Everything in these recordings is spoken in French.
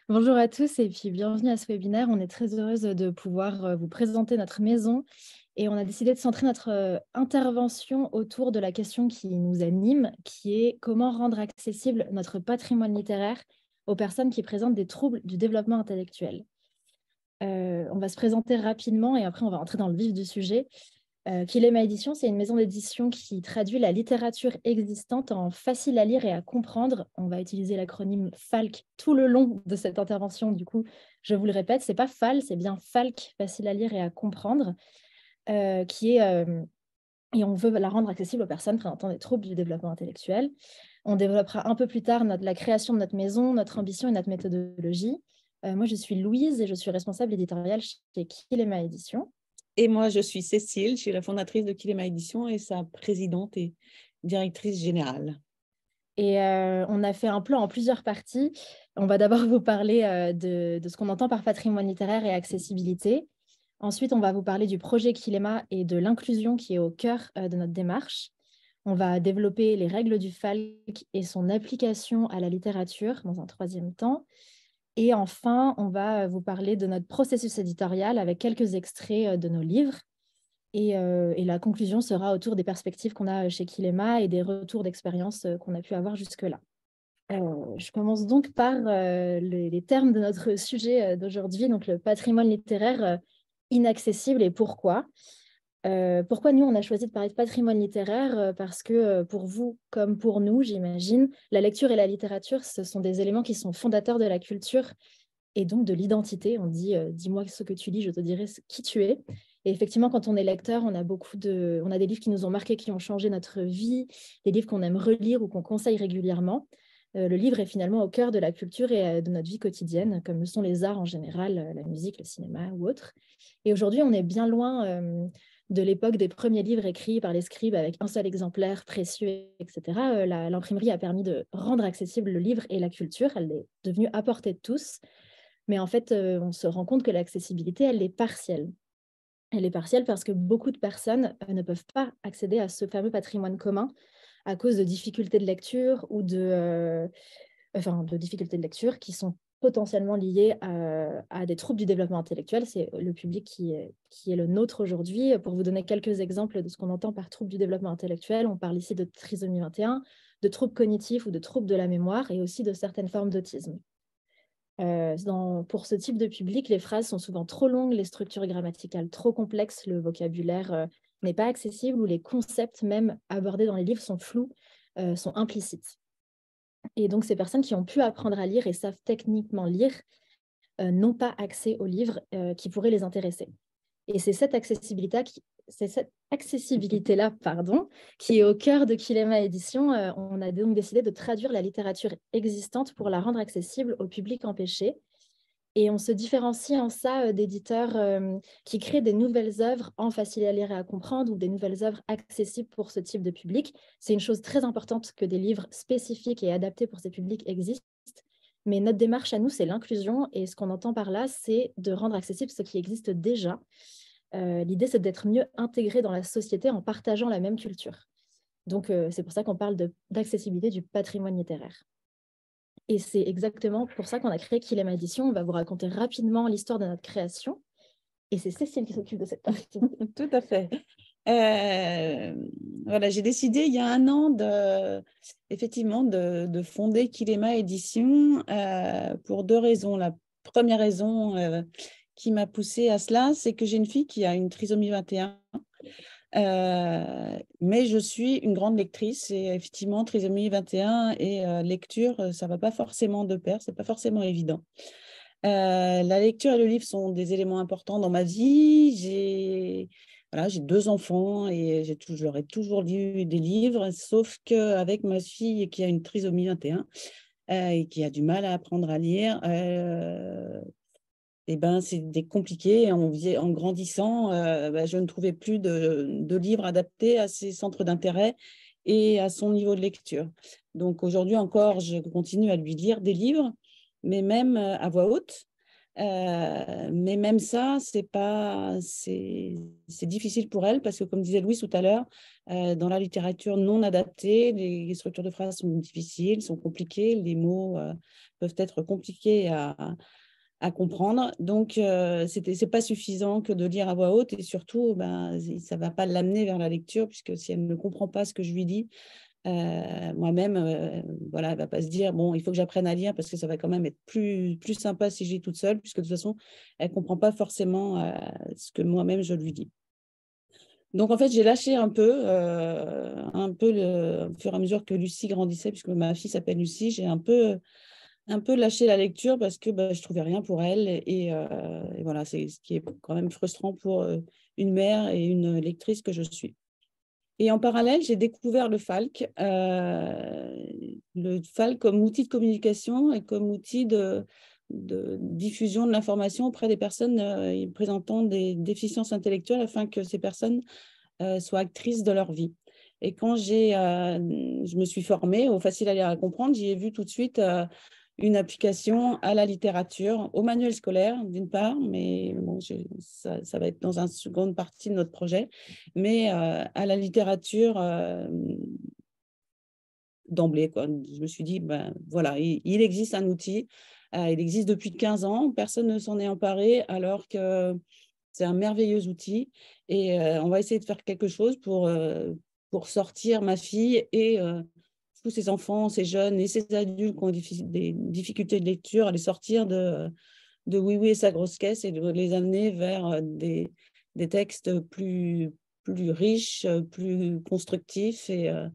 Bonjour à tous et puis bienvenue à ce webinaire. On est très heureuse de pouvoir vous présenter notre maison et on a décidé de centrer notre intervention autour de la question qui nous anime, qui est comment rendre accessible notre patrimoine littéraire aux personnes qui présentent des troubles du développement intellectuel. On va se présenter rapidement et après on va entrer dans le vif du sujet. Kilema Édition, c'est une maison d'édition qui traduit la littérature existante en facile à lire et à comprendre. On va utiliser l'acronyme FALC tout le long de cette intervention. Du coup, je vous le répète, c'est pas FAL, c'est bien FALC, facile à lire et à comprendre, et on veut la rendre accessible aux personnes présentant des troubles du développement intellectuel. On développera un peu plus tard la création de notre maison, notre ambition et notre méthodologie. Moi, je suis Louise et je suis responsable éditoriale chez Kilema Édition. Et moi, je suis Cécile, je suis la fondatrice de Kilema Édition et sa présidente et directrice générale. Et on a fait un plan en plusieurs parties. On va d'abord vous parler de ce qu'on entend par patrimoine littéraire et accessibilité. Ensuite, on va vous parler du projet Kilema et de l'inclusion qui est au cœur de notre démarche. On va développer les règles du FALC et son application à la littérature dans un troisième temps. Et enfin, on va vous parler de notre processus éditorial avec quelques extraits de nos livres. Et la conclusion sera autour des perspectives qu'on a chez Kilema et des retours d'expérience qu'on a pu avoir jusque-là. Je commence donc par les termes de notre sujet d'aujourd'hui, donc le patrimoine littéraire inaccessible et pourquoi. Pourquoi nous, on a choisi de parler de patrimoine littéraire? Parce que pour vous, comme pour nous, j'imagine, la lecture et la littérature, ce sont des éléments qui sont fondateurs de la culture et donc de l'identité. On dit dis-moi ce que tu lis, je te dirai qui tu es. Et effectivement, quand on est lecteur, on a des livres qui nous ont marqués, qui ont changé notre vie, des livres qu'on aime relire ou qu'on conseille régulièrement. Le livre est finalement au cœur de la culture et de notre vie quotidienne, comme le sont les arts en général, la musique, le cinéma ou autres. Et aujourd'hui, on est bien loin de l'époque des premiers livres écrits par les scribes avec un seul exemplaire précieux, etc. L'imprimerie a permis de rendre accessible le livre et la culture. Elle est devenue à portée de tous. Mais en fait, on se rend compte que l'accessibilité, elle est partielle. Elle est partielle parce que beaucoup de personnes ne peuvent pas accéder à ce fameux patrimoine commun à cause de difficultés de lecture ou de difficultés de lecture qui sont potentiellement liées à des troubles du développement intellectuel. C'est le public qui est le nôtre aujourd'hui. Pour vous donner quelques exemples de ce qu'on entend par troubles du développement intellectuel, on parle ici de trisomie 21, de troubles cognitifs ou de troubles de la mémoire et aussi de certaines formes d'autisme. Pour ce type de public, les phrases sont souvent trop longues, les structures grammaticales trop complexes, le vocabulaire n'est pas accessible ou les concepts même abordés dans les livres sont flous, sont implicites. Et donc, ces personnes qui ont pu apprendre à lire et savent techniquement lire n'ont pas accès aux livres qui pourraient les intéresser. Et c'est cette accessibilité-là, qui est au cœur de Kilema Édition. On a donc décidé de traduire la littérature existante pour la rendre accessible au public empêché. Et on se différencie en ça d'éditeurs qui créent des nouvelles œuvres en facile à lire et à comprendre ou des nouvelles œuvres accessibles pour ce type de public. C'est une chose très importante que des livres spécifiques et adaptés pour ces publics existent. Mais notre démarche à nous, c'est l'inclusion. Et ce qu'on entend par là, c'est de rendre accessible ce qui existe déjà. L'idée, c'est d'être mieux intégré dans la société en partageant la même culture. Donc, c'est pour ça qu'on parle d'accessibilité du patrimoine littéraire. Et c'est exactement pour ça qu'on a créé Kilema Édition. On va vous raconter rapidement l'histoire de notre création. Et c'est Cécile qui s'occupe de cette partie. Tout à fait. Voilà, j'ai décidé il y a un an effectivement de fonder Kilema Édition pour deux raisons. La première raison qui m'a poussée à cela, c'est que j'ai une fille qui a une trisomie 21. Mais je suis une grande lectrice et effectivement, trisomie 21 et lecture, ça ne va pas forcément de pair, ce n'est pas forcément évident. La lecture et le livre sont des éléments importants dans ma vie. J'ai deux enfants et j'aurais toujours lu des livres, sauf qu'avec ma fille qui a une trisomie 21 et qui a du mal à apprendre à lire, c'était compliqué. En grandissant, je ne trouvais plus de livres adaptés à ses centres d'intérêt et à son niveau de lecture. Donc aujourd'hui encore, je continue à lui lire des livres, mais même à voix haute. Mais même ça, c'est difficile pour elle parce que, comme disait Louise tout à l'heure, dans la littérature non adaptée, les structures de phrases sont difficiles, sont compliquées, les mots peuvent être compliqués à comprendre. Donc, c'est pas suffisant que de lire à voix haute et surtout, ben, ça va pas l'amener vers la lecture puisque si elle ne comprend pas ce que je lui dis, moi-même, voilà, elle ne va pas se dire, bon, il faut que j'apprenne à lire parce que ça va quand même être plus sympa si je lis toute seule, puisque de toute façon, elle ne comprend pas forcément ce que moi-même je lui dis. Donc, en fait, j'ai lâché un peu au fur et à mesure que Lucie grandissait, puisque ma fille s'appelle Lucie, j'ai un peu lâché la lecture parce que bah, je ne trouvais rien pour elle. Et voilà, c'est ce qui est quand même frustrant pour une mère et une lectrice que je suis. Et en parallèle, j'ai découvert le FALC comme outil de communication et comme outil de diffusion de l'information auprès des personnes présentant des déficiences intellectuelles afin que ces personnes soient actrices de leur vie. Et quand je me suis formée au Facile à lire et à comprendre, j'y ai vu tout de suite une application à la littérature, au manuel scolaire d'une part, mais bon, ça va être dans une seconde partie de notre projet, mais à la littérature d'emblée, quoi. Je me suis dit, ben, voilà, il existe un outil, il existe depuis 15 ans, personne ne s'en est emparé alors que c'est un merveilleux outil et on va essayer de faire quelque chose pour sortir ma fille et tous ces enfants, ces jeunes et ces adultes qui ont des difficultés de lecture, à les sortir de Oui Oui et sa grosse caisse et de les amener vers des textes plus riches, plus constructifs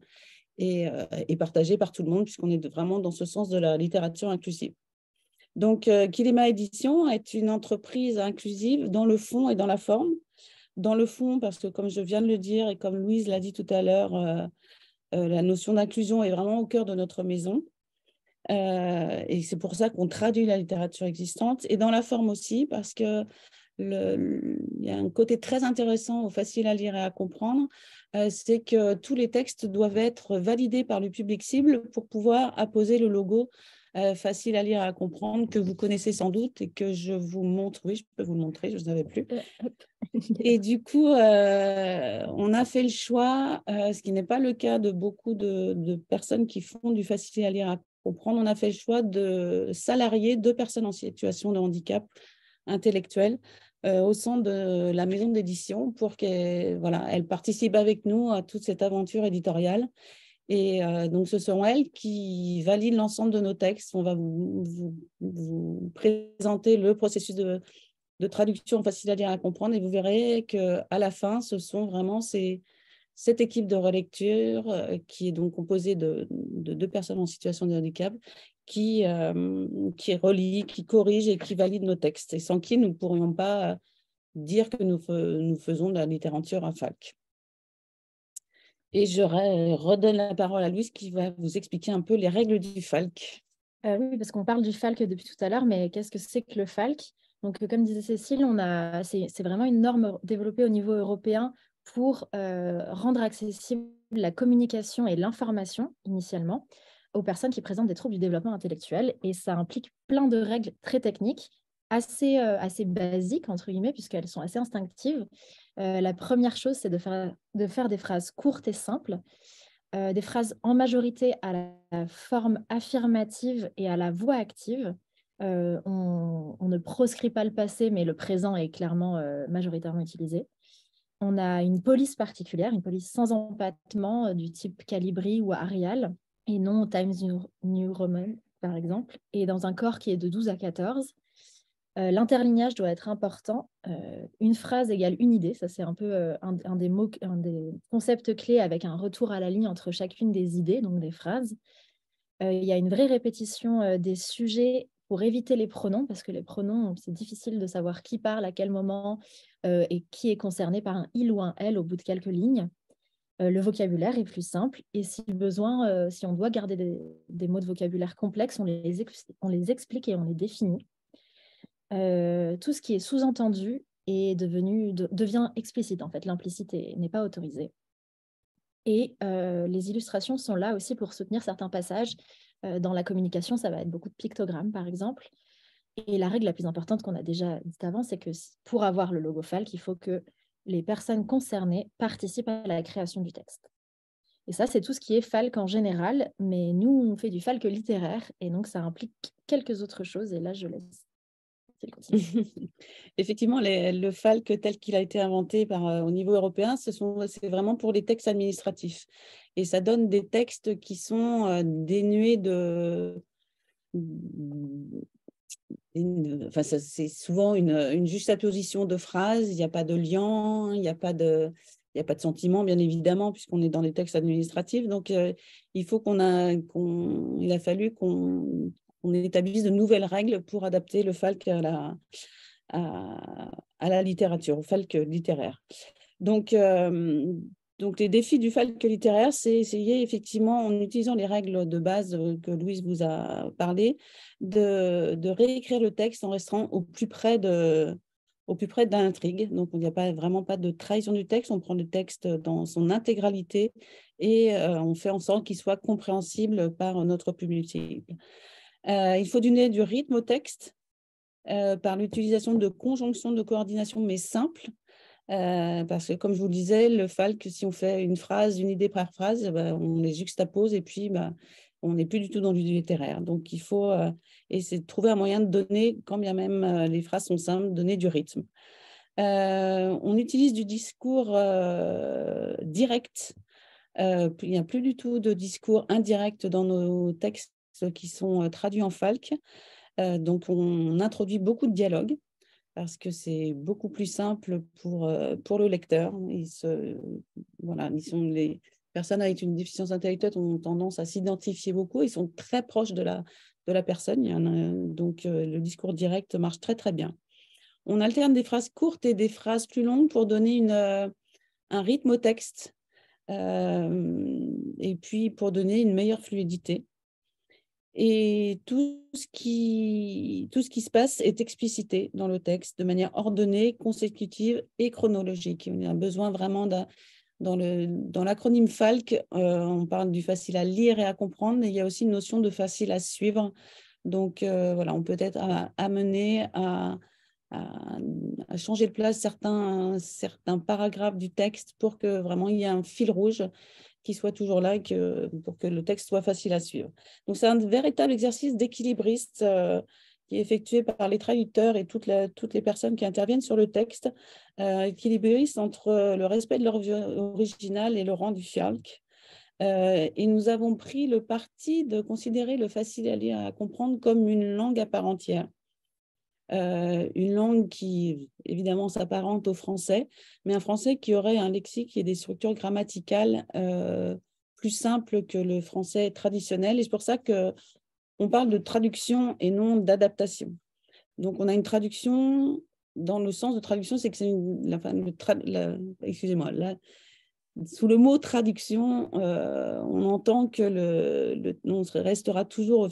et partagés par tout le monde, puisqu'on est vraiment dans ce sens de la littérature inclusive. Donc, Kilima Édition est une entreprise inclusive dans le fond et dans la forme. Dans le fond, parce que comme je viens de le dire et comme Louise l'a dit tout à l'heure, la notion d'inclusion est vraiment au cœur de notre maison. Et c'est pour ça qu'on traduit la littérature existante. Et dans la forme aussi, parce que il y a un côté très intéressant, facile à lire et à comprendre, c'est que tous les textes doivent être validés par le public cible pour pouvoir apposer le logo facile à lire et à comprendre que vous connaissez sans doute et que je vous montre. Oui, je peux vous le montrer, je ne savais plus. Et du coup, on a fait le choix, ce qui n'est pas le cas de beaucoup de personnes qui font du facile à lire et à comprendre, on a fait le choix de salarier 2 personnes en situation de handicap intellectuel au sein de la maison d'édition pour qu'elles voilà, elles participent avec nous à toute cette aventure éditoriale. Et donc, ce sont elles qui valident l'ensemble de nos textes. On va vous présenter le processus de traduction facile à lire et à comprendre et vous verrez qu'à la fin, ce sont vraiment cette équipe de relecture qui est donc composée de 2 personnes en situation de handicap qui relit, qui corrige et qui valide nos textes et sans qui nous ne pourrions pas dire que nous faisons de la littérature à FALC. Et je redonne la parole à Louise qui va vous expliquer un peu les règles du FALC. Oui, parce qu'on parle du FALC depuis tout à l'heure, mais qu'est-ce que c'est que le FALC? Donc, comme disait Cécile, c'est vraiment une norme développée au niveau européen pour rendre accessible la communication et l'information, initialement, aux personnes qui présentent des troubles du développement intellectuel. Et ça implique plein de règles très techniques, assez basiques, entre guillemets, puisqu'elles sont assez instinctives. La première chose, c'est de faire des phrases courtes et simples, des phrases en majorité à la forme affirmative et à la voix active. On ne proscrit pas le passé, mais le présent est clairement majoritairement utilisé. On a une police particulière, une police sans empattement du type Calibri ou Arial, et non Times New Roman, par exemple, et dans un corps qui est de 12 à 14. L'interlignage doit être important. Une phrase égale une idée. Ça, c'est un peu un des concepts clés avec un retour à la ligne entre chacune des idées, donc des phrases. Il y a une vraie répétition des sujets pour éviter les pronoms, parce que les pronoms, c'est difficile de savoir qui parle, à quel moment, et qui est concerné par un il ou un elle au bout de quelques lignes. Le vocabulaire est plus simple et si besoin, si on doit garder des mots de vocabulaire complexes, on les explique et on les définit. Tout ce qui est sous-entendu devient explicite, en fait. L'implicite n'est pas autorisée. Et les illustrations sont là aussi pour soutenir certains passages. Dans la communication, ça va être beaucoup de pictogrammes, par exemple. Et la règle la plus importante qu'on a déjà dite avant, c'est que pour avoir le logo Falk, il faut que les personnes concernées participent à la création du texte. Et ça, c'est tout ce qui est Falk en général, mais nous, on fait du Falk littéraire, et donc ça implique quelques autres choses, et là, je laisse Cécile continuer. Effectivement, le FALC tel qu'il a été inventé au niveau européen, c'est vraiment pour les textes administratifs. Et ça donne des textes qui sont dénués de... Enfin, c'est souvent une juxtaposition de phrases, il n'y a pas de lien, il n'y a pas de sentiment, bien évidemment, puisqu'on est dans les textes administratifs. Donc, il a fallu qu'on établisse de nouvelles règles pour adapter le FALC à la littérature, au FALC littéraire. Donc, les défis du FALC littéraire, c'est essayer effectivement, en utilisant les règles de base que Louise vous a parlé, de réécrire le texte en restant au plus près de l'intrigue. Donc, il n'y a vraiment pas de trahison du texte. On prend le texte dans son intégralité et on fait en sorte qu'il soit compréhensible par notre public. Il faut donner du rythme au texte par l'utilisation de conjonctions de coordination, mais simples. Parce que, comme je vous le disais, le FALC, si on fait une phrase, une idée par phrase, on les juxtapose et puis on n'est plus du tout dans du littéraire. Donc, il faut essayer de trouver un moyen de donner, quand bien même les phrases sont simples, donner du rythme. On utilise du discours direct. Il n'y a plus du tout de discours indirect dans nos textes qui sont traduits en FALC. Donc, on introduit beaucoup de dialogues parce que c'est beaucoup plus simple pour le lecteur. Les personnes avec une déficience intellectuelle ont tendance à s'identifier beaucoup. Ils sont très proches de la personne. Donc, le discours direct marche très, très bien. On alterne des phrases courtes et des phrases plus longues pour donner un rythme au texte et puis pour donner une meilleure fluidité. Et tout ce qui se passe est explicité dans le texte de manière ordonnée, consécutive et chronologique. On a besoin vraiment dans l'acronyme FALC, on parle du facile à lire et à comprendre, mais il y a aussi une notion de facile à suivre. Donc, on peut être amené à changer de place certains paragraphes du texte pour que vraiment il y ait un fil rouge qui soit toujours là pour que le texte soit facile à suivre. Donc, c'est un véritable exercice d'équilibriste qui est effectué par les traducteurs et toutes les personnes qui interviennent sur le texte, équilibriste entre le respect de l'œuvre originale et le rang du FALC. Et nous avons pris le parti de considérer le facile à lire et à comprendre comme une langue à part entière. Une langue qui, évidemment, s'apparente au français, mais un français qui aurait un lexique et des structures grammaticales plus simples que le français traditionnel. Et c'est pour ça qu'on parle de traduction et non d'adaptation. Donc, on a une traduction, dans le sens de traduction, c'est que c'est excusez-moi, sous le mot traduction, on entend que on restera toujours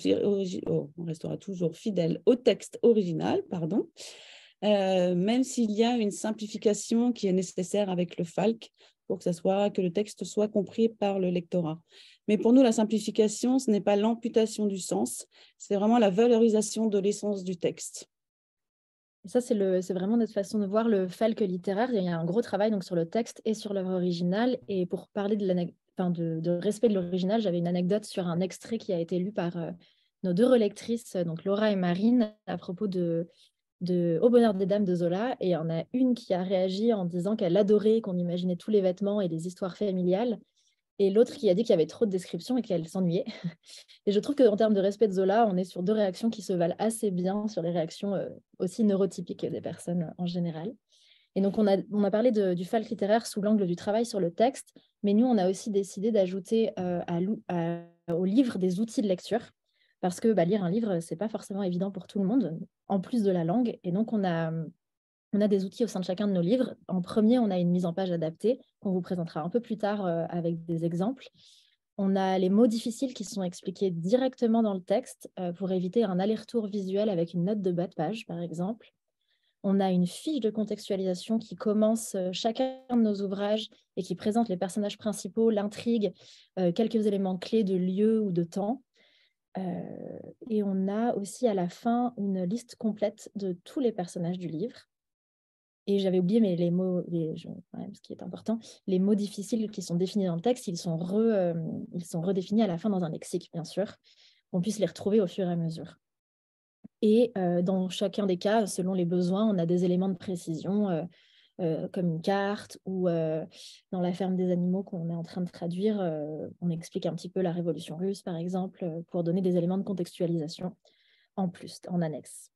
fidèle au texte original, pardon, même s'il y a une simplification qui est nécessaire avec le FALC pour que le texte soit compris par le lectorat. Mais pour nous, la simplification, ce n'est pas l'amputation du sens, c'est vraiment la valorisation de l'essence du texte. Et ça, c'est vraiment notre façon de voir le FALC littéraire. Il y a un gros travail donc, sur le texte et sur l'œuvre originale. Et pour parler de respect de l'original, j'avais une anecdote sur un extrait qui a été lu par nos deux relectrices, donc Laura et Marine, à propos de Au bonheur des dames de Zola. Et il y en a une qui a réagi en disant qu'elle adorait qu'on imaginait tous les vêtements et les histoires familiales. Et l'autre qui a dit qu'il y avait trop de descriptions et qu'elle s'ennuyait. Et je trouve qu'en termes de respect de Zola, on est sur deux réactions qui se valent assez bien sur les réactions aussi neurotypiques des personnes en général. Et donc, on a parlé du FALC littéraire sous l'angle du travail sur le texte, mais nous, on a aussi décidé d'ajouter au livre des outils de lecture, parce que lire un livre, ce n'est pas forcément évident pour tout le monde, en plus de la langue. Et donc, on a des outils au sein de chacun de nos livres. En premier, on a une mise en page adaptée qu'on vous présentera un peu plus tard avec des exemples. On a les mots difficiles qui sont expliqués directement dans le texte pour éviter un aller-retour visuel avec une note de bas de page, par exemple. On a une fiche de contextualisation qui commence chacun de nos ouvrages et qui présente les personnages principaux, l'intrigue, quelques éléments clés de lieu ou de temps. Et on a aussi à la fin une liste complète de tous les personnages du livre. Et j'avais oublié, mais les mots, ce qui est important, les mots difficiles qui sont définis dans le texte, ils sont redéfinis à la fin dans un lexique, bien sûr, qu'on puisse les retrouver au fur et à mesure. Et dans chacun des cas, selon les besoins, on a des éléments de précision, comme une carte, ou dans La ferme des animaux qu'on est en train de traduire, on explique un petit peu la Révolution russe, par exemple, pour donner des éléments de contextualisation en plus, en annexe.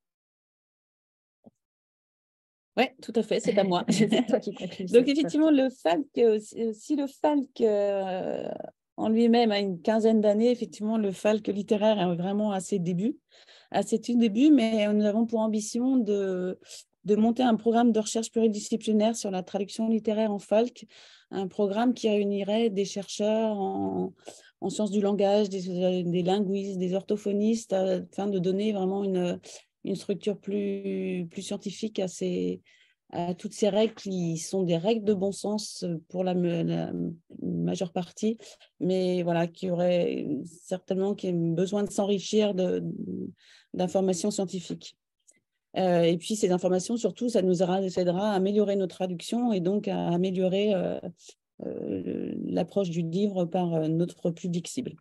Oui, tout à fait, c'est à moi. C'est toi qui conclue. Donc, effectivement, le Falk, si le Falk en lui-même a une quinzaine d'années, effectivement, le Falk littéraire est vraiment à ses débuts, mais nous avons pour ambition de monter un programme de recherche pluridisciplinaire sur la traduction littéraire en Falk, un programme qui réunirait des chercheurs en sciences du langage, des linguistes, des orthophonistes, afin de donner vraiment une structure plus scientifique à toutes ces règles qui sont des règles de bon sens pour la majeure partie, mais voilà, qui auraient certainement besoin de s'enrichir d'informations scientifiques. Et puis ces informations, surtout, ça nous aidera à améliorer nos traductions et donc à améliorer l'approche du livre par notre public cible.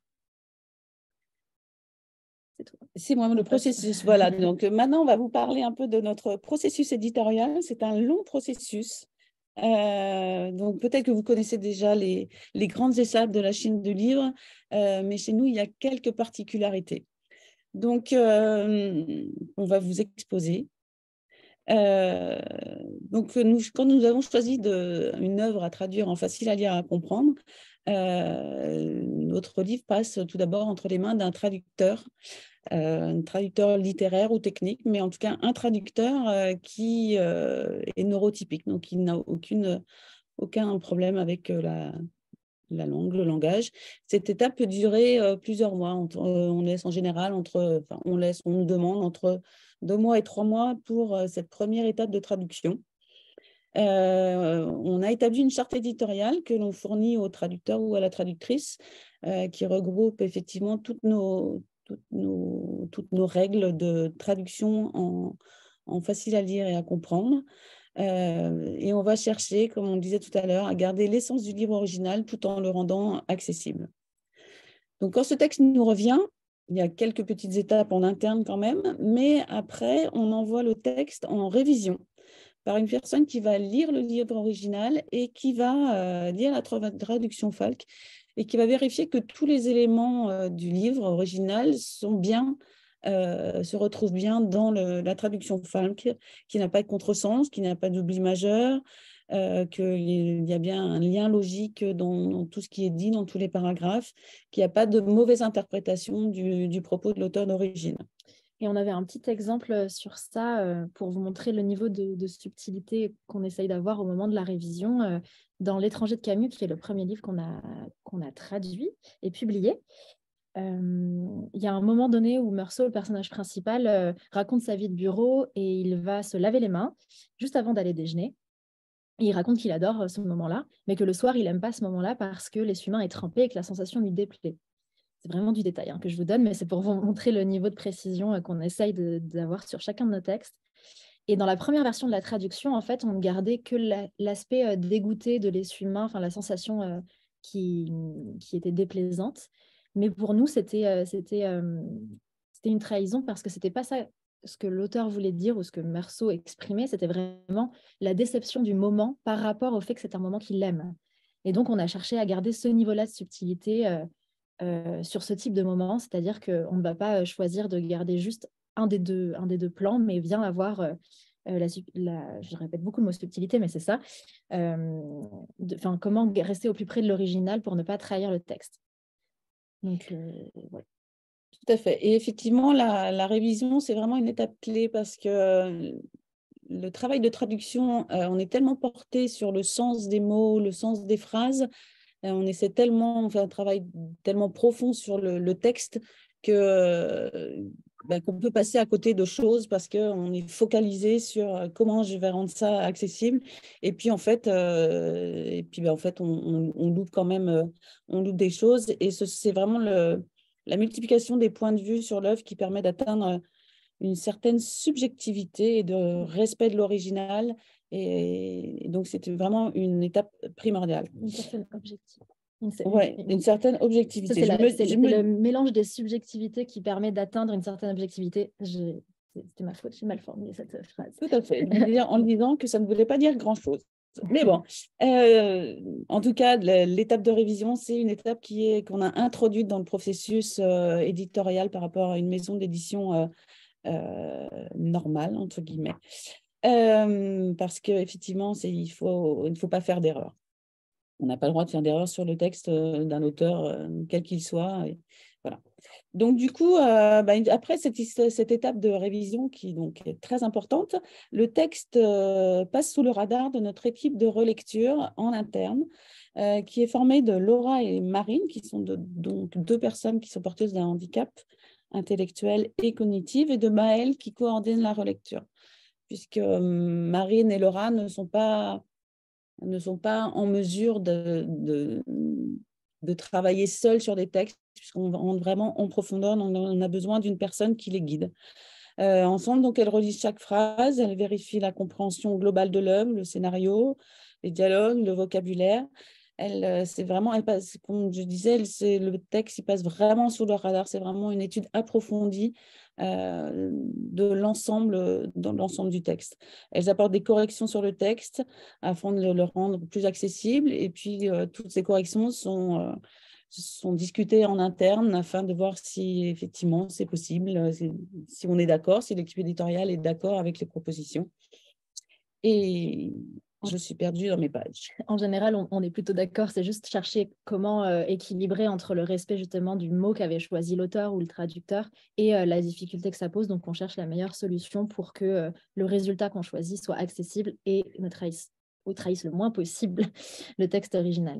C'est moi, le processus. Voilà, donc maintenant, on va vous parler un peu de notre processus éditorial. C'est un long processus. Donc, peut-être que vous connaissez déjà les grandes étapes de la chaîne de livres, mais chez nous, il y a quelques particularités. Donc, on va vous exposer. Donc, quand nous avons choisi une œuvre à traduire en facile à lire et à comprendre, notre livre passe tout d'abord entre les mains d'un traducteur, un traducteur littéraire ou technique, mais en tout cas un traducteur qui est neurotypique, donc il n'a aucun problème avec la langue, le langage. Cette étape peut durer plusieurs mois. On laisse en général on nous demande entre 2 mois et 3 mois pour cette première étape de traduction. On a établi une charte éditoriale que l'on fournit au traducteur ou à la traductrice qui regroupe effectivement toutes nos règles de traduction en facile à lire et à comprendre. Et on va chercher, comme on le disait tout à l'heure, à garder l'essence du livre original tout en le rendant accessible. Donc, quand ce texte nous revient, il y a quelques petites étapes en interne quand même, mais après, on envoie le texte en révision par une personne qui va lire le livre original et qui va lire la traduction Falk et qui va vérifier que tous les éléments du livre original se retrouvent bien dans la traduction Falk, qui n'a pas de contresens, qui n'a pas d'oubli majeur, qu'il y a bien un lien logique dans tout ce qui est dit, dans tous les paragraphes, qu'il n'y a pas de mauvaise interprétation du propos de l'auteur d'origine. Et on avait un petit exemple sur ça pour vous montrer le niveau de subtilité qu'on essaye d'avoir au moment de la révision. Dans L'étranger de Camus, qui est le premier livre qu'on a traduit et publié, il y a un moment donné où Meursault, le personnage principal, raconte sa vie de bureau et il va se laver les mains juste avant d'aller déjeuner. Et il raconte qu'il adore ce moment-là, mais que le soir, il n'aime pas ce moment-là parce que l'essuie-main est trempé et que la sensation lui déplaît. C'est vraiment du détail que je vous donne, mais c'est pour vous montrer le niveau de précision qu'on essaye d'avoir sur chacun de nos textes. Et dans la première version de la traduction, en fait, on ne gardait que l'aspect dégoûté de l'essuie-main, enfin la sensation qui était déplaisante. Mais pour nous, c'était une trahison parce que c'était pas ça ce que l'auteur voulait dire ou ce que Meursault exprimait, c'était vraiment la déception du moment par rapport au fait que c'est un moment qu'il aime. Et donc, on a cherché à garder ce niveau-là de subtilité sur ce type de moment, c'est-à-dire qu'on ne va pas choisir de garder juste un des deux plans, mais bien avoir, je répète beaucoup le mot subtilité, mais c'est ça, comment rester au plus près de l'original pour ne pas trahir le texte. Donc, ouais. Tout à fait. Et effectivement, la révision, c'est vraiment une étape clé parce que le travail de traduction, on est tellement porté sur le sens des mots, le sens des phrases, on fait un travail tellement profond sur le texte qu'on peut passer à côté de choses parce qu'on est focalisé sur comment je vais rendre ça accessible. Et puis, en fait, on loupe quand même on loupe des choses. Et c'est vraiment la multiplication des points de vue sur l'œuvre qui permet d'atteindre une certaine subjectivité et de respect de l'original. Et donc, c'était vraiment une étape primordiale. Une certaine objectivité. Oui, une certaine objectivité. C'est le mélange des subjectivités qui permet d'atteindre une certaine objectivité. C'était ma faute, j'ai mal formulé cette phrase. Tout à fait. En le disant que ça ne voulait pas dire grand-chose. Mais bon, en tout cas, l'étape de révision, c'est une étape qu'on a introduite dans le processus éditorial par rapport à une maison d'édition normale, entre guillemets. Parce qu'effectivement, il ne faut pas faire d'erreur. On n'a pas le droit de faire d'erreur sur le texte d'un auteur, quel qu'il soit. Et voilà. Donc, du coup, après cette étape de révision qui donc, est très importante, le texte passe sous le radar de notre équipe de relecture en interne, qui est formée de Laura et Marine, qui sont donc 2 personnes qui sont porteuses d'un handicap intellectuel et cognitif, et de Maëlle qui coordonne la relecture, puisque Marine et Laura ne sont pas en mesure de travailler seules sur des textes, puisqu'on rentre vraiment en profondeur, on a besoin d'une personne qui les guide. Ensemble, donc, elles relisent chaque phrase, elles vérifient la compréhension globale de l'œuvre, le scénario, les dialogues, le vocabulaire. C'est vraiment, comme je disais, le texte, il passe vraiment sous le radar. C'est vraiment une étude approfondie dans l'ensemble du texte. Elles apportent des corrections sur le texte afin de le rendre plus accessible. Et puis, toutes ces corrections sont discutées en interne afin de voir si effectivement c'est possible, si on est d'accord, si l'équipe éditoriale est d'accord avec les propositions. Et je suis perdue dans mes pages. En général, on est plutôt d'accord, c'est juste chercher comment équilibrer entre le respect justement du mot qu'avait choisi l'auteur ou le traducteur et la difficulté que ça pose. Donc, on cherche la meilleure solution pour que le résultat qu'on choisit soit accessible et ne trahisse le moins possible le texte original.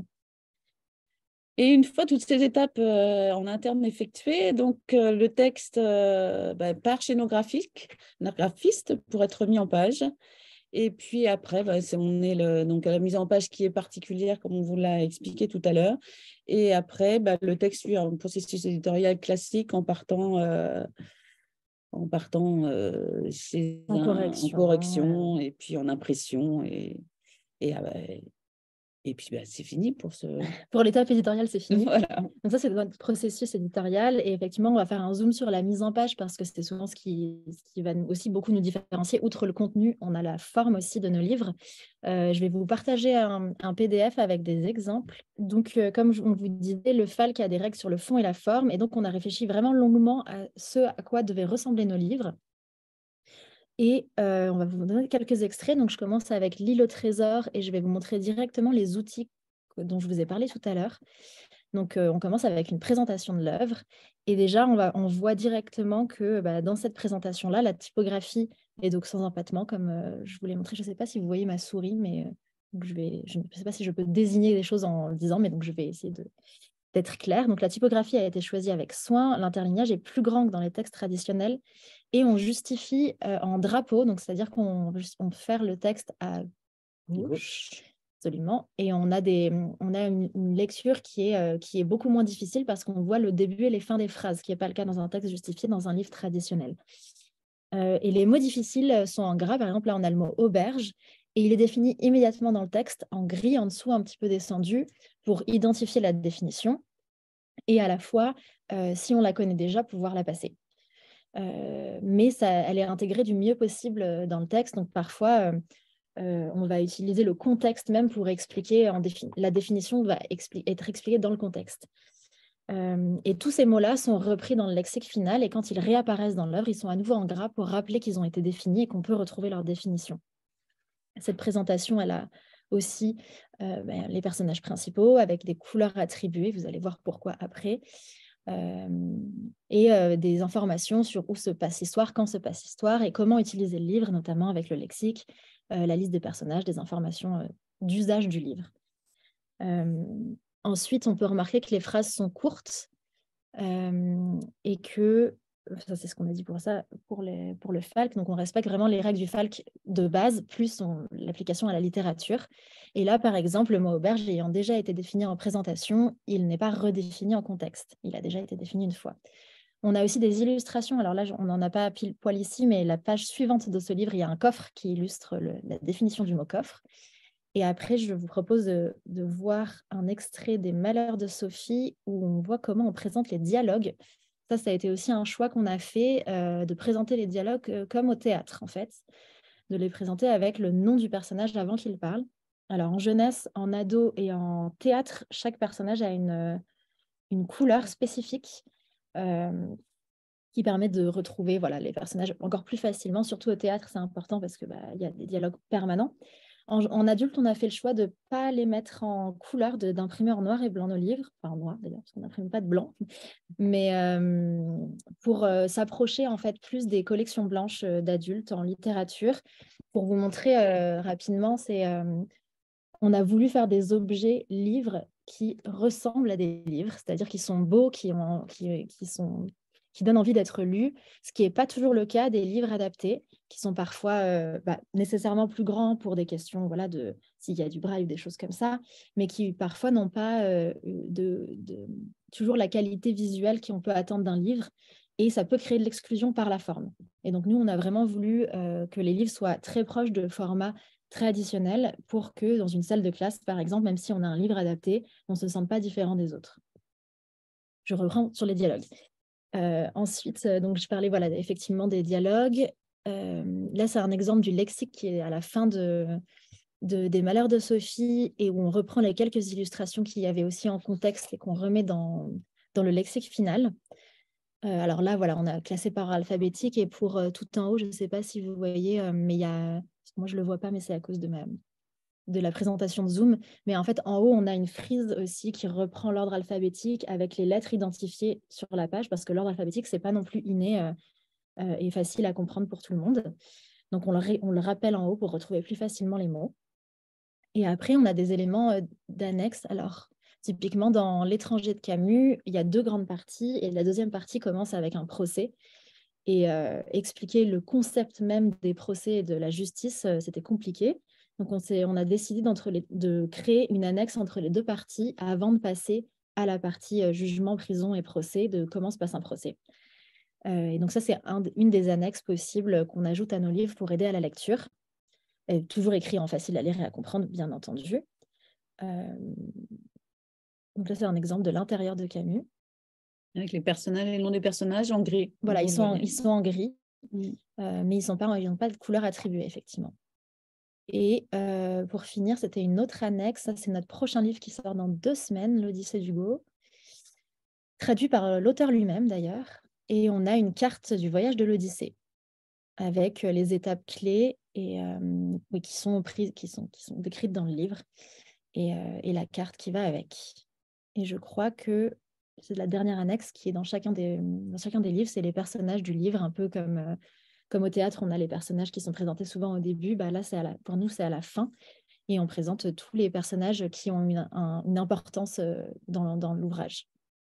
Et une fois toutes ces étapes en interne effectuées, donc le texte part chez nos graphistes pour être mis en page. Et puis après, on est donc à la mise en page qui est particulière, comme on vous l'a expliqué tout à l'heure. Et après, le texte suit un processus éditorial classique en partant chez en correction et puis en impression. Et puis, c'est fini pour l'étape éditoriale, c'est fini. Voilà. Donc ça, c'est notre processus éditorial. Et effectivement, on va faire un zoom sur la mise en page parce que c'est souvent ce qui va aussi beaucoup nous différencier. Outre le contenu, on a la forme aussi de nos livres. Je vais vous partager un PDF avec des exemples. Donc, comme on vous disait, le FALC a des règles sur le fond et la forme. Et donc, on a réfléchi vraiment longuement à ce à quoi devaient ressembler nos livres. Et on va vous donner quelques extraits. Donc, je commence avec l'île au trésor et je vais vous montrer directement les outils dont je vous ai parlé tout à l'heure. Donc, on commence avec une présentation de l'œuvre. Et déjà, on voit directement que dans cette présentation-là, la typographie est donc sans empattement, comme je vous l'ai montré. Je ne sais pas si vous voyez ma souris, mais je ne sais pas si je peux désigner des choses en le disant, mais donc je vais essayer d'être claire. Donc, la typographie a été choisie avec soin. L'interlignage est plus grand que dans les textes traditionnels. Et on justifie en drapeau, donc c'est-à-dire qu'on fait le texte à gauche. Absolument. Et on a une lecture qui est beaucoup moins difficile parce qu'on voit le début et les fins des phrases, ce qui n'est pas le cas dans un texte justifié dans un livre traditionnel. Et les mots difficiles sont en gras. Par exemple, là, on a le mot auberge. Et il est défini immédiatement dans le texte en gris en dessous, un petit peu descendu, pour identifier la définition. Et à la fois, si on la connaît déjà, pouvoir la passer. Mais elle est intégrée du mieux possible dans le texte. Donc, parfois, on va utiliser le contexte même pour expliquer, la définition va être expliquée dans le contexte. Et tous ces mots-là sont repris dans le lexique final et quand ils réapparaissent dans l'œuvre, ils sont à nouveau en gras pour rappeler qu'ils ont été définis et qu'on peut retrouver leur définition. Cette présentation, elle a aussi les personnages principaux avec des couleurs attribuées, vous allez voir pourquoi après, et des informations sur où se passe l'histoire, quand se passe l'histoire et comment utiliser le livre, notamment avec le lexique, la liste des personnages, des informations d'usage du livre. Ensuite, on peut remarquer que les phrases sont courtes et que ça c'est ce qu'on a dit pour ça, pour le FALC. Donc on respecte vraiment les règles du FALC de base, plus l'application à la littérature. Et là, par exemple, le mot auberge ayant déjà été défini en présentation, il n'est pas redéfini en contexte. Il a déjà été défini une fois. On a aussi des illustrations. Alors là, on n'en a pas pile poil ici, mais la page suivante de ce livre, il y a un coffre qui illustre la définition du mot coffre. Et après, je vous propose de voir un extrait des Malheurs de Sophie où on voit comment on présente les dialogues. Ça a été aussi un choix qu'on a fait, de présenter les dialogues comme au théâtre, en fait, de les présenter avec le nom du personnage avant qu'il parle. Alors, en jeunesse, en ado et en théâtre, chaque personnage a une couleur spécifique euh, qui permet de retrouver voilà, les personnages encore plus facilement. Surtout au théâtre, c'est important parce qu'il y a des dialogues permanents. En adulte, on a fait le choix de ne pas les mettre en couleur, d'imprimer en noir et blanc nos livres, enfin en noir d'ailleurs, parce qu'on n'imprime pas de blanc, mais pour s'approcher en fait plus des collections blanches d'adultes en littérature. Pour vous montrer rapidement, on a voulu faire des objets livres qui ressemblent à des livres, c'est-à-dire qui sont beaux, qui donnent envie d'être lus, ce qui n'est pas toujours le cas des livres adaptés, qui sont parfois nécessairement plus grands pour des questions voilà, s'il y a du braille ou des choses comme ça, mais qui parfois n'ont pas toujours la qualité visuelle qu'on peut attendre d'un livre, et ça peut créer de l'exclusion par la forme. Et donc nous, on a vraiment voulu que les livres soient très proches de formats traditionnels pour que dans une salle de classe, par exemple, même si on a un livre adapté, on ne se sente pas différent des autres. Je reprends sur les dialogues. Ensuite, donc je parlais voilà, effectivement des dialogues. Là, c'est un exemple du lexique qui est à la fin des Malheurs de Sophie et où on reprend les quelques illustrations qu'il y avait aussi en contexte et qu'on remet dans le lexique final. Alors là, voilà, on a classé par alphabétique et pour tout en haut, je ne sais pas si vous voyez, mais il y a... Moi, je ne le vois pas, mais c'est à cause de la présentation de Zoom. Mais en fait, en haut, on a une frise aussi qui reprend l'ordre alphabétique avec les lettres identifiées sur la page, parce que l'ordre alphabétique, ce n'est pas non plus inné et facile à comprendre pour tout le monde. Donc, on le rappelle en haut pour retrouver plus facilement les mots. Et après, on a des éléments d'annexe. Alors, typiquement, dans L'étranger de Camus, il y a 2 grandes parties, et la deuxième partie commence avec un procès. Et expliquer le concept même des procès et de la justice, c'était compliqué. Donc, on a décidé de créer une annexe entre les 2 parties avant de passer à la partie jugement, prison et procès, de comment se passe un procès. Et donc ça, c'est une des annexes possibles qu'on ajoute à nos livres pour aider à la lecture. Et toujours écrit en facile à lire et à comprendre, bien entendu. Donc là, c'est un exemple de l'intérieur de Camus. Avec les personnages, les noms des personnages en gris. Voilà, ils sont en gris, mais ils n'ont pas de couleur attribuée, effectivement. Et pour finir, c'était une autre annexe. Ça, c'est notre prochain livre qui sort dans 2 semaines, l'Odyssée d'Hugo, traduit par l'auteur lui-même, d'ailleurs. Et on a une carte du voyage de l'Odyssée, avec les étapes clés et, qui sont décrites dans le livre, et la carte qui va avec. Et je crois que c'est la dernière annexe qui est dans chacun des livres, c'est les personnages du livre, un peu comme au théâtre, on a les personnages qui sont présentés souvent au début. Là, pour nous, c'est à la fin. Et on présente tous les personnages qui ont une importance dans l'ouvrage.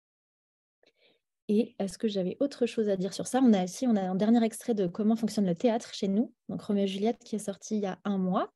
Et est-ce que j'avais autre chose à dire sur ça? On a un dernier extrait de comment fonctionne le théâtre chez nous. Donc, Roméo et Juliette, qui est sorti il y a 1 mois.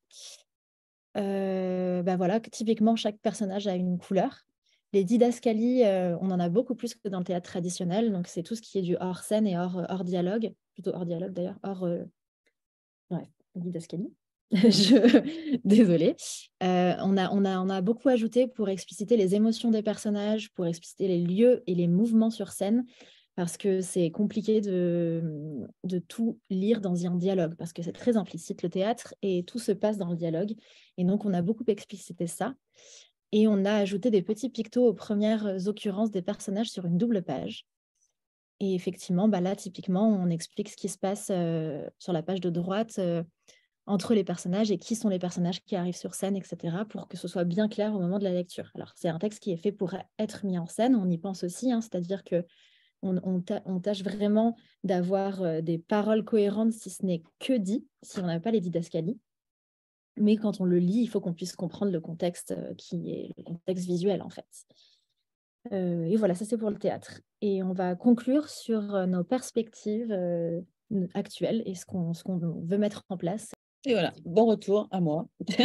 Voilà, typiquement, chaque personnage a une couleur. Les didascalies, on en a beaucoup plus que dans le théâtre traditionnel. Donc, c'est tout ce qui est du hors scène et hors dialogue. Plutôt hors dialogue, d'ailleurs. Didascalie. Désolée. On a beaucoup ajouté pour expliciter les émotions des personnages, pour expliciter les lieux et les mouvements sur scène, parce que c'est compliqué de tout lire dans un dialogue, parce que c'est très implicite le théâtre et tout se passe dans le dialogue. Et donc, on a beaucoup explicité ça. Et on a ajouté des petits pictos aux premières occurrences des personnages sur une double page. Et effectivement, là, typiquement, on explique ce qui se passe sur la page de droite entre les personnages et qui sont les personnages qui arrivent sur scène, etc., pour que ce soit bien clair au moment de la lecture. Alors, c'est un texte qui est fait pour être mis en scène, on y pense aussi, c'est-à-dire qu'on tâche vraiment d'avoir des paroles cohérentes, si ce n'est que dit, si on n'a pas les didascalies. Mais quand on le lit, il faut qu'on puisse comprendre le contexte qui est le contexte visuel, en fait. Et voilà, ça c'est pour le théâtre. Et on va conclure sur nos perspectives actuelles et ce qu'on veut mettre en place. Et voilà, bon retour à moi.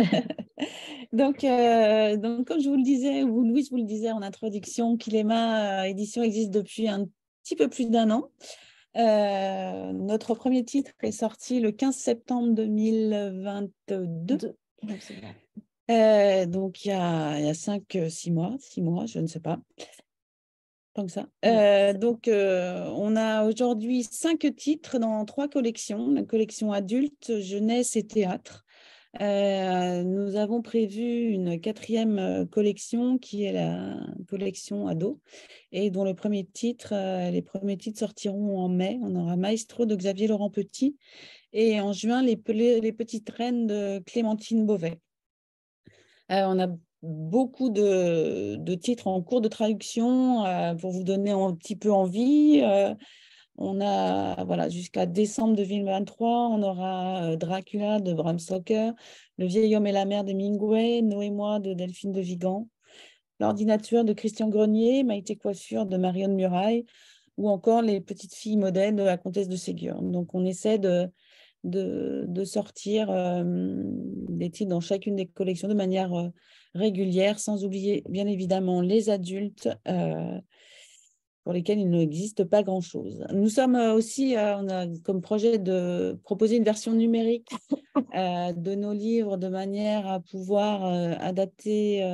Donc, comme je vous le disais, ou Louise vous le disait en introduction, Kilema Édition existe depuis un petit peu plus d'1 an. Notre premier titre est sorti le 15 septembre 2022. Absolument. Donc, il y a 6 mois, 6 mois, je ne sais pas. Comme ça. Donc, on a aujourd'hui 5 titres dans 3 collections, la collection adulte, jeunesse et théâtre. Nous avons prévu une 4e collection qui est la collection ado et dont les premiers titres sortiront en mai. On aura Maestro de Xavier Laurent Petit et en juin, les petites reines de Clémentine Beauvais. On a beaucoup de titres en cours de traduction pour vous donner un petit peu envie. On a, voilà, jusqu'à décembre 2023, on aura Dracula de Bram Stoker, Le vieil homme et la mer d'Hemingway, Noé et moi de Delphine de Vigan, L'ordinateur de Christian Grenier, Maïté Coiffure de Marion Muraille, ou encore Les petites filles modèles de la comtesse de Ségur. Donc, on essaie de sortir des titres dans chacune des collections de manière régulière, sans oublier bien évidemment les adultes pour lesquels il n'existe pas grand-chose. Nous sommes aussi, on a comme projet de proposer une version numérique de nos livres de manière à pouvoir adapter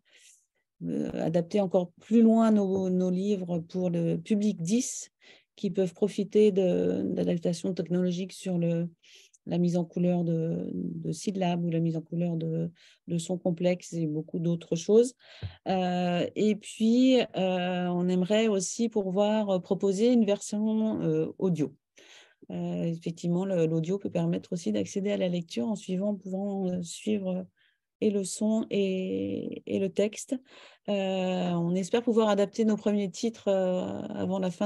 encore plus loin nos livres pour le public 10 qui peuvent profiter d'adaptations technologiques sur la mise en couleur de syllabes ou la mise en couleur de sons complexes et beaucoup d'autres choses. Et puis, on aimerait aussi pouvoir proposer une version audio. Effectivement, l'audio peut permettre aussi d'accéder à la lecture en pouvant suivre et le son et le texte. On espère pouvoir adapter nos premiers titres avant la fin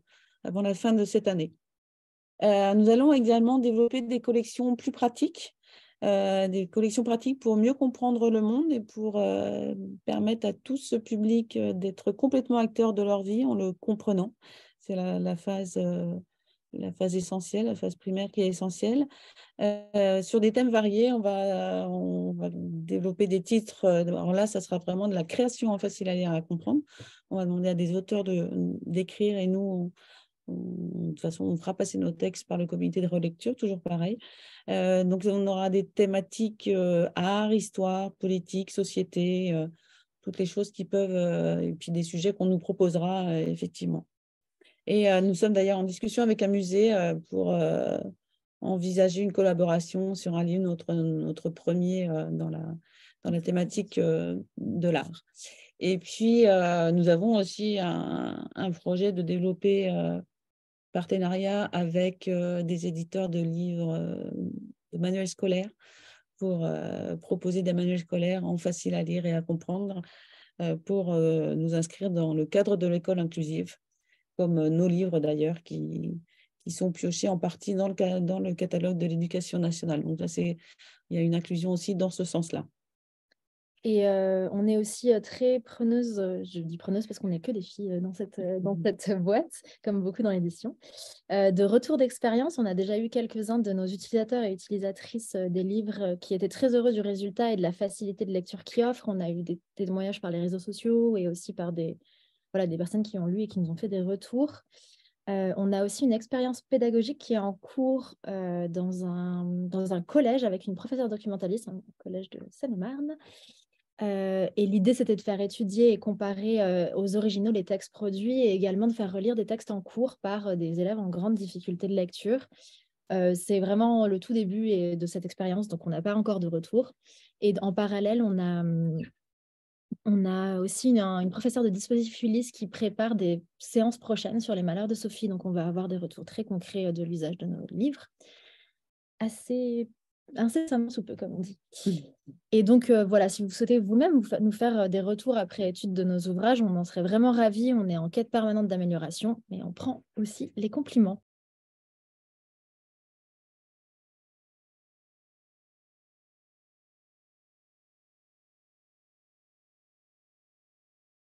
de cette année. Nous allons également développer des collections plus pratiques, des collections pratiques pour mieux comprendre le monde et pour permettre à tout ce public d'être complètement acteur de leur vie en le comprenant. C'est la phase essentielle, la phase primaire qui est essentielle. Sur des thèmes variés, on va développer des titres. Alors là, ça sera vraiment de la création facile à lire et à comprendre. On va demander à des auteurs d'écrire et nous, de toute façon, on fera passer nos textes par le comité de relecture, toujours pareil. Donc, on aura des thématiques art, histoire, politique, société, toutes les choses qui peuvent, et puis des sujets qu'on nous proposera, effectivement. Et nous sommes d'ailleurs en discussion avec un musée pour envisager une collaboration sur un livre, notre premier dans la thématique de l'art. Et puis, nous avons aussi un projet de développer partenariat avec des éditeurs de livres, de manuels scolaires, pour proposer des manuels scolaires en facile à lire et à comprendre, pour nous inscrire dans le cadre de l'école inclusive, comme nos livres d'ailleurs, qui sont piochés en partie dans le catalogue de l'éducation nationale. Donc là, il y a une inclusion aussi dans ce sens-là. Et on est aussi très preneuse, je dis preneuse parce qu'on n'est que des filles dans cette boîte, comme beaucoup dans l'édition, de retour d'expérience. On a déjà eu quelques-uns de nos utilisateurs et utilisatrices des livres qui étaient très heureux du résultat et de la facilité de lecture qu'ils offrent. On a eu des témoignages par les réseaux sociaux et aussi par des personnes qui ont lu et qui nous ont fait des retours. On a aussi une expérience pédagogique qui est en cours dans un collège avec une professeure documentaliste, un collège de Seine-et-Marne. Et l'idée, c'était de faire étudier et comparer aux originaux les textes produits et également de faire relire des textes en cours par des élèves en grande difficulté de lecture. C'est vraiment le tout début de cette expérience, donc on n'a pas encore de retour. Et en parallèle, on a aussi une professeure de dispositif Ulysse qui prépare des séances prochaines sur les malheurs de Sophie, donc on va avoir des retours très concrets de l'usage de nos livres. Assez incessamment sous peu, comme on dit. Et donc, voilà, si vous souhaitez vous-même nous faire des retours après étude de nos ouvrages, on en serait vraiment ravis. On est en quête permanente d'amélioration, mais on prend aussi les compliments.